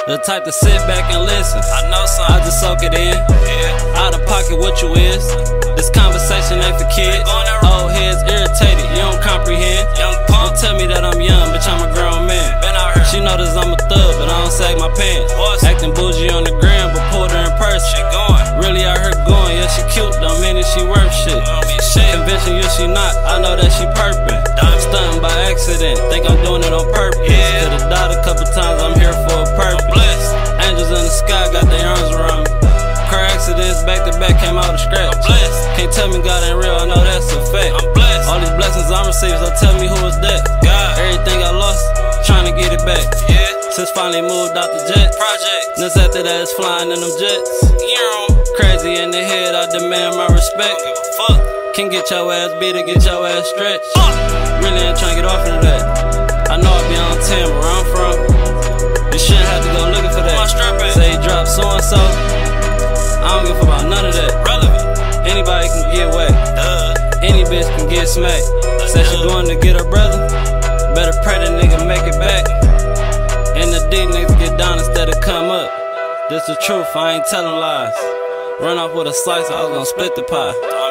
The type to sit back and listen. I know some. I just soak it in. Yeah. Out of pocket, what you is? This conversation ain't for kids. Old heads irritated, you don't comprehend. Young Don't punk. tell me that I'm young, bitch, I'm a grown man. Been out here. She notice I'm a thug, but I don't sag my pants. Boss. Acting bougie on the gram, but pulled her in person. She going. Really out here going, yeah, she cute, don't mean that she worth shit. Don't mean shit. Convincing you she not, I know that she perpin'. Stuntin' by accident, think I'm doing it on purpose. Yeah. Could've died a couple times, I'm here for a purpose. Blessed. Angels in the sky got their arms around me. Car accidents back to back came out of scratch. I'm blessed. Can't tell me God ain't real, I know that's a fact. I'm blessed. All these blessings I'm receiving, so tell me who is that? God. Everything I lost, trying to get it back. Yeah. Since finally moved out the jet. Project. Since after that, it's flying in them jets. Yeah. Crazy in the head, I demand my respect. Don't give a fuck. Can get your ass beat or get your ass stretched. Really ain't trying to get off into that. I know I be on 10, but where I'm from, you shouldn't have to go looking for that. My strap in. Say he dropped so and so, I don't give a fuck about none of that. Relevant. Anybody can get wet, any bitch can get smacked. Said she going to get her brother, better pray the nigga make it back. And the D niggas get down instead of come up. This the truth, I ain't telling lies. Run off with a slice, I was gonna split the pie.